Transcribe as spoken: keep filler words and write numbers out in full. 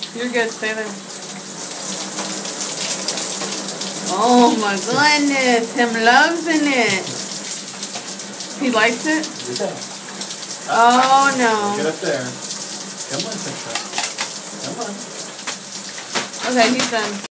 You're good. Stay there. Oh my goodness. Him loves in it. He likes it? Yeah. Oh no. Get up there. Come on, Picture. Come on. Okay, he's done.